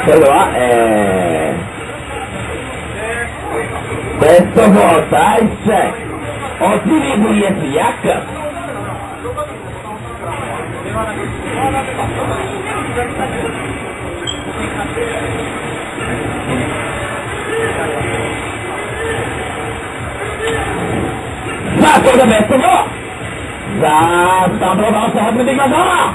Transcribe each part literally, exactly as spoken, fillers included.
それでは、えー、ベストフォー第一戦、オチビ ブイエス ヤックン。さあ、それではベストフォー。さあ、スタートを回して始めていきましょう。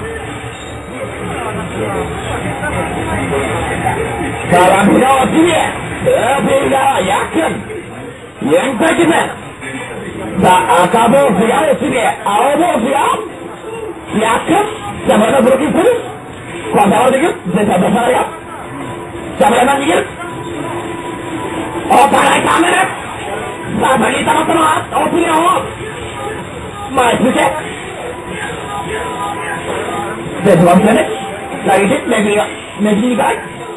さあ、ランプがオチビ、ルーピーがヤックン、よんかい決め。さあ、赤帽子がオチビ、青帽子がヤックン。さあ、まだブロッキングする。こう倒れていく。絶対出さないよ。さあ、まだ逃げる。お互いカメラ。さあ、先に溜まったのはオチビの方。前続け。ベースバンクでね。投げて、めぐりが、めぐりにかい。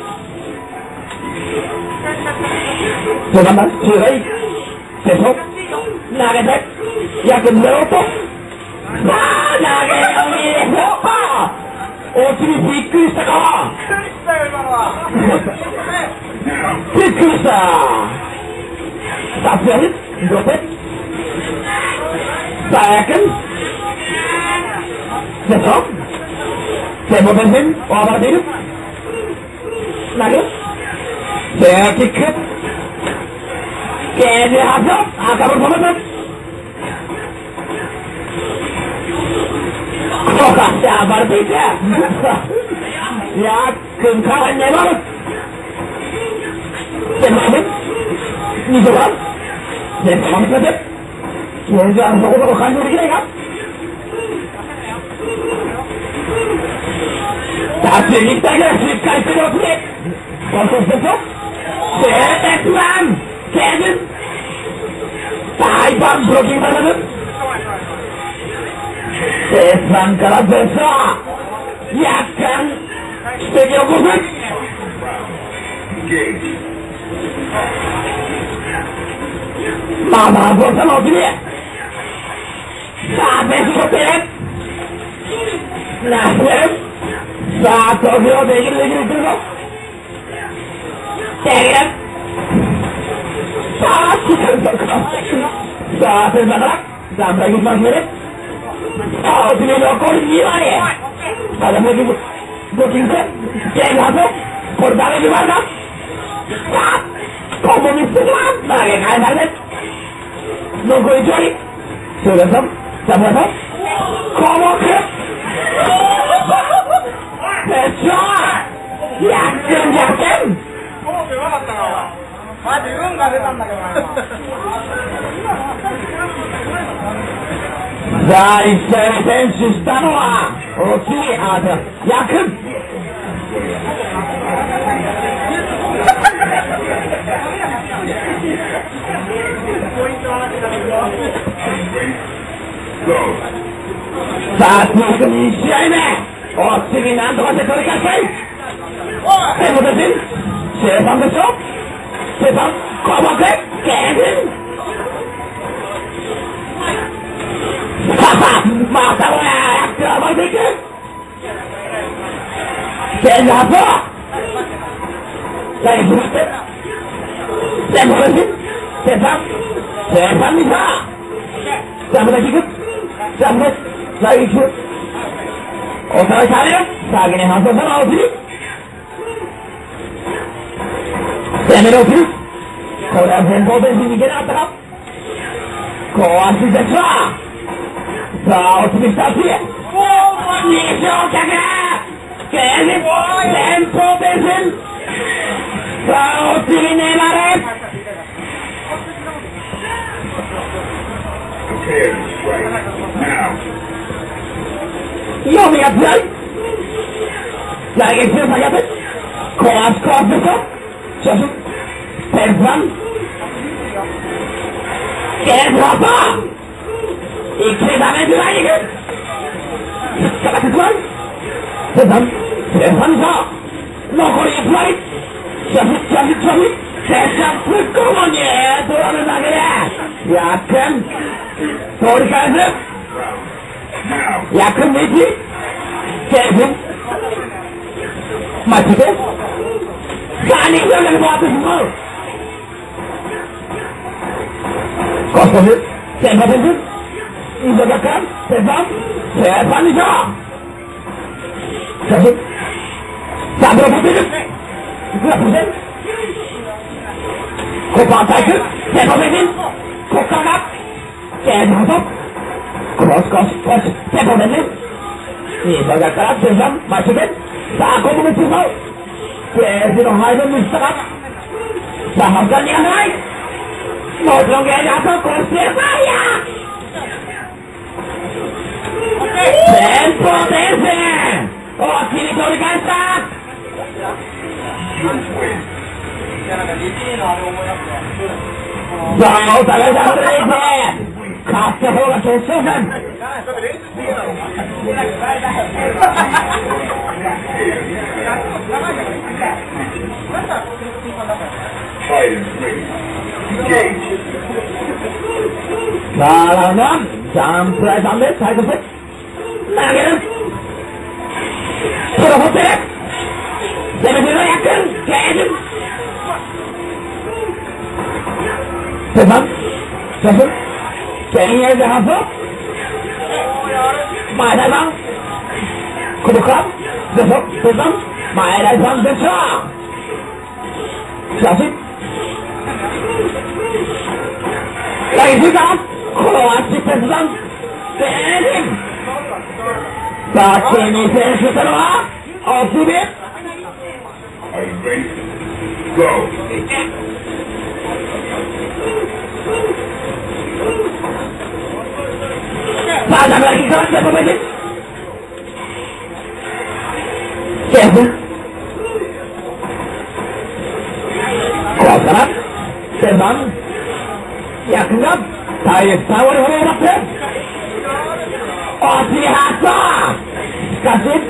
そうなんだ、中がいい。ベースを投げて、ヤックンゼロと。さあ、投げよみでしょう。オチビびっくりしたか。びっくりした。さあ、強い。どうせ。さあ、ヤックン。ベースを。セモベンセン、暴れている。投げる。セアキック。ゲージはちを赤ボル止めて。こうかって暴れていて。ヤックンから粘る。セモベン。にじゅうばん。セモベンセン。ゲージはそこそこ感情できないか。さあ、中に来たけど、しっかりしてるオチビ。本当にですよ。セーテスワン、ケージ。大パンブロッキングされる。セースワンからベスト。ヤックン、奇跡を起こす。まあまあ、どうしたのオチビ。さあ、ベストテレ。なぜさあ、東京できるできる来るぞ。できる。さあ、来たぞ。さあ、センターから、団体にしますね。さあ、オチビ残りにわり。さあ、ブロッキング、ブロッキングして、ゲーム外せ。これダメージもあるか。さあ、コンボミスしてきます。投げ替えられて。残りいちわり。そうですよ。さあ、皆さん。コモク。ベストヤックン、ヤックン。 そうって分かったな。マジ運が出たんだけどな。 さあ、一斉に選手したのはオチビ、あ、ヤックン。さあ、続くに試合目。オチビなんとかして取り返したい。セモベンセン、シェーファンでしょ。シェーファン、コモク、ゲージン。さあ、またもや、ヤックン暴れていく。ゲージ発砲。投げ決まって。セモベンセン、シェーファン、シェーファンにさ。さあ、またキック。さあ、また、投げキック。お互い変える。先に反則したのはオチビ。攻めるオチビ。これは前方前進に行けなかったか。壊しでしょ。さあ、オチビしたオチビ。二乗客。ゲージ。前方前進。さあ、オチビ粘れ。読みが強い。来月の下げて壊し壊すでしょ。しかしペンスワンゲームホッパー一気にダメージ前に行く。引っかかってしまう。ペンスワンペンスワンにさ残りいち割り。しかししかししかし接触突っ込むのに取られるだけでヤックン取り返す。ヤックンのいち、ゲーム、待ちて、 さあ、にじゅうよんで回ってしまう。コストス、先発選手、インド逆転、先発、先発にしょう。しかし、さあ、ブロックしている。グラフして、ここは対空、先発選手、ここからが、ゲージハト、クロスコース、コース、先発選手、インド逆から先発、前して、さあ、ここも通報。プレージの配分にしたか。さあ、マスカー逃がさない。もちろんゲージハト、こうしてファイヤー。先頭転戦、大きに取り返した。さあ、お互いダブルレース、勝った方が決勝戦。さあ、ラウンドワン、ジャンプライさんで最後セット。投げる。プロホテル。攻めてるのヤックン、ゲージ。セブン、セブン、ケンエイでハーフ。前田さん。ここから、でしょ、セブン、前田さんでしょ。しかし、来週か、この足切断、ゲージ。さあ、ケニー選手したのは、オチビ。さあ、ダブルキックからセブンベージ。ケース。ここから、セブン。ヤクが、体力さん割ほどを持って、落ちに発動。しかし、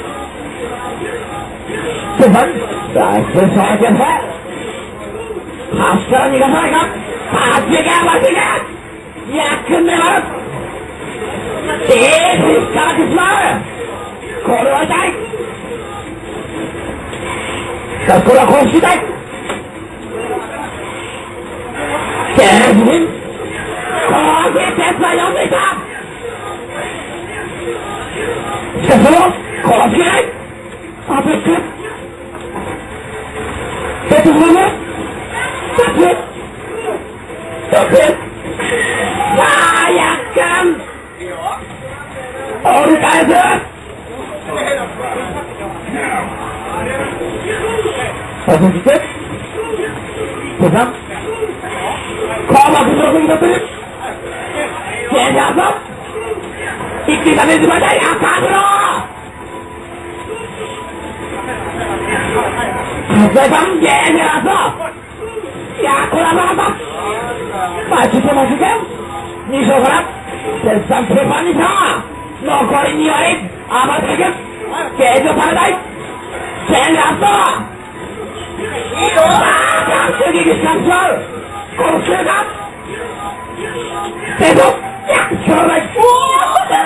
セブン。さあ、一瞬勝利して端から逃がさないか。端が待っていく。ヤックン粘る。いい引っかかってしまう。これは痛い。しかしこれはこうして痛い。ケージにこうして鉄は呼んでいた。しかしそれを殺しきれない。アタックセットフォームタッチタッチ。さあ、ヤックン折り返す。そしてセブンコーマクの組み取ってる。ゲージアウト。一気にダメージまで赤ブロー。セブンゲージアウト。いやー、これはまだマジでマジでに勝から絶賛ペーパーに勝。残りに割余っていく。ゲージを食べたい。ゲージアウト。さあ、完成撃しかしまう。この瞬間セット。いや、勝負。おー